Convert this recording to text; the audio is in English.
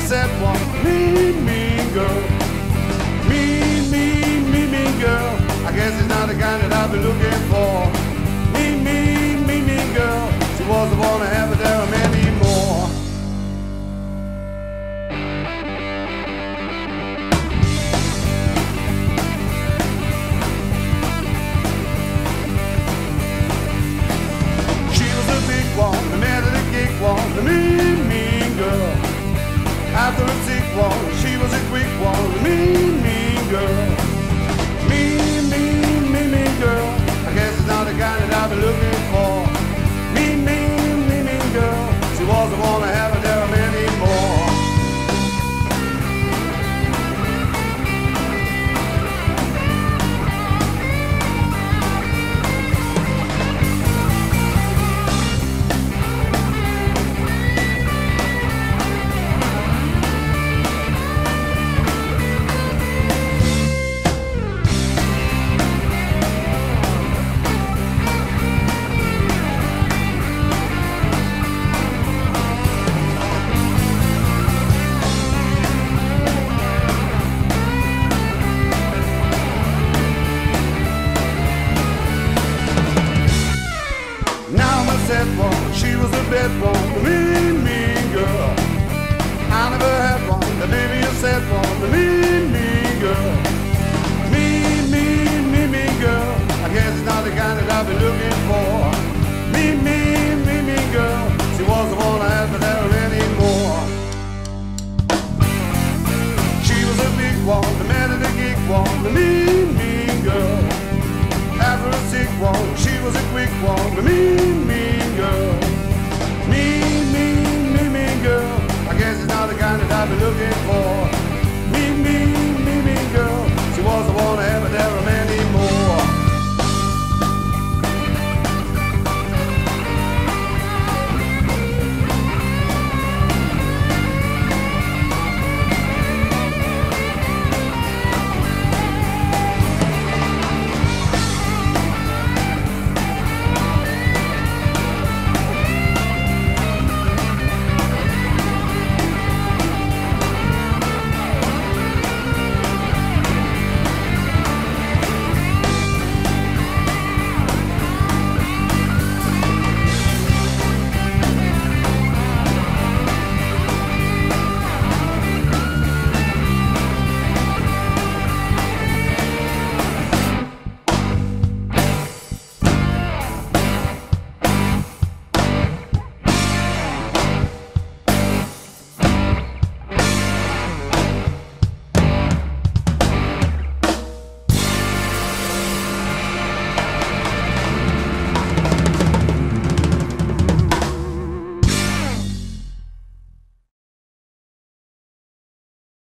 said one mean, mean girl. Mean, mean, mean, mean girl. I guess it's not the kind that I've been looking for. Mean, mean, mean, mean girl. She wasn't born to have, but there are many more. She was a big one, the man of the gig one, the mean, mean girl. After a sick one, she was a quick one, the mean, mean girl. Mean, mean, mean, mean girl. I guess it's not the kind that I've been looking for. Mean, mean, mean, mean girl. She was the one I have, and there are many more. One. She was a bad one, the mean, mean girl. I never had one, the baby you said one, the mean, mean girl. Mean, mean, mean, mean girl. I guess it's not the kind that I've been looking for. Mean, mean, mean, mean girl. She was the one I had, but there are many more. She was a big one, the man of the gig one, the mean, mean girl. After a sick one, she was a quick one, the mean, mean girl. Mean, mean, mean, mean girl. I guess it's not the kind that I've been looking for. Mean, mean, mean, mean girl. She was the one I had, but there